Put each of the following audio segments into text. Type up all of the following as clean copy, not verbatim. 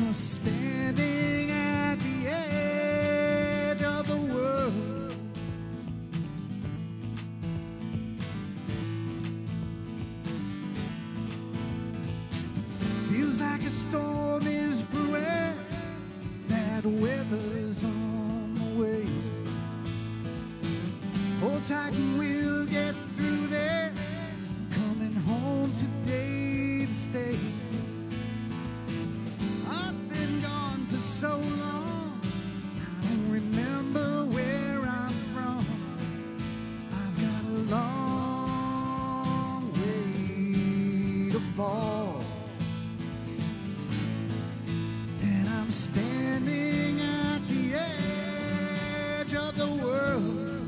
standing at the edge of the world. Feels like a storm is brewing, that weather is on the way. Hold tight and we'll get through this, coming home today to stay. So long, I don't remember where I'm from. I've got a long way to fall, and I'm standing at the edge of the world.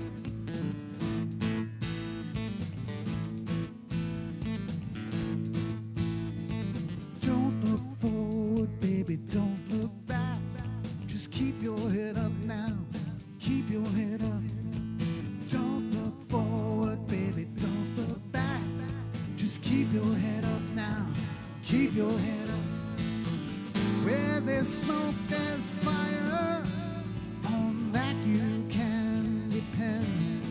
Don't look forward, baby, don't look back. Just keep your head up now, keep your head up. Don't look forward, baby, don't look back. Just keep your head up now, keep your head up. Where there's smoke, there's fire, on that you can depend.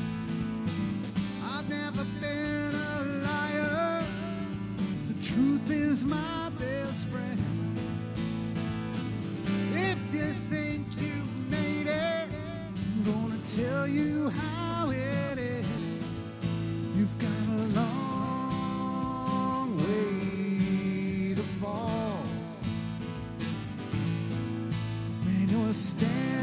I've never been a liar, the truth is my best friend. If you think you've made it, I'm gonna tell you how it is. You've got a long way to fall when you're standing